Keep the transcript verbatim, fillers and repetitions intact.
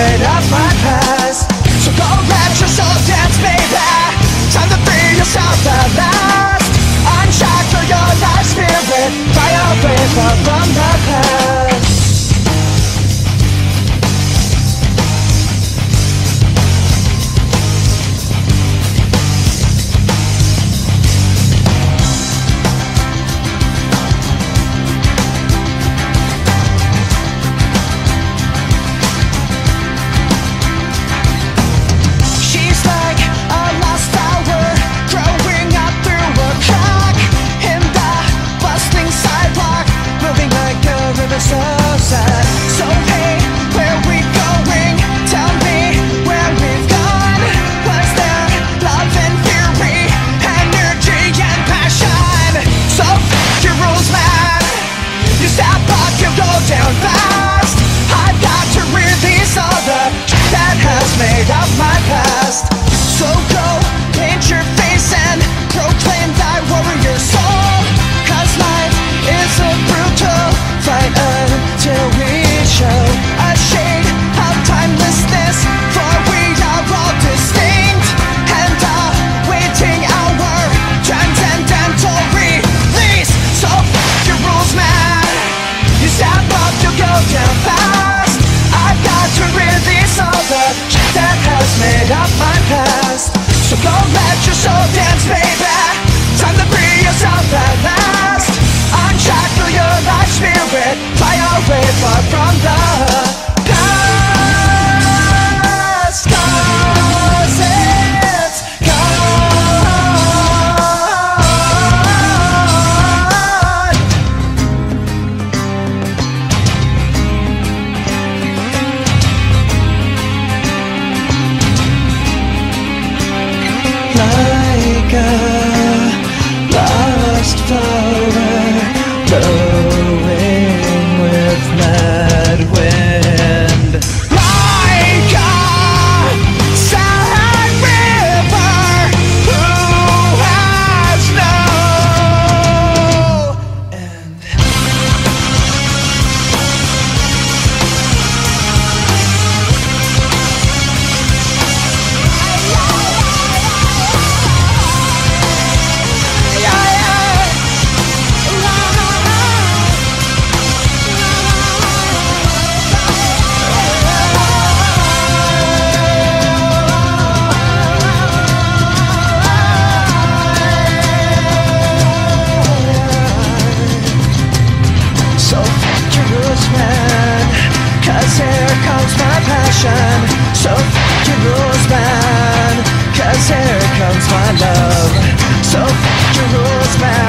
made up my past. So go let your soul dance, baby. Time to free yourself at last. Unshackle your life spirit. Fly away far from the past. So sad. So hey, where we going? Tell me where we've gone. Was there love and fury, energy and passion? So f*** your rules, man. You step up, you go down fast. I've got to release all the shit that has made up my past. So go paint your face and proclaim thy warrior soul. Cause life is a brutal fight until we show a shade of timelessness, for we are all distinct and awaiting our transcendental release. So f*** your rules, man. You step up, you go down fast. I've got to release all the shit that has made up my past. So go let your soul dance, baby. Time to free yourself at last. Unshackle your life spirit. Fly away far from the past. Cause it's like a lost flower blowing with mad wind, like a sad river who has no end. So f*** your rules, man. Cause here comes my passion. So f*** your rules, man. Cause here comes my love. So f*** your rules, man.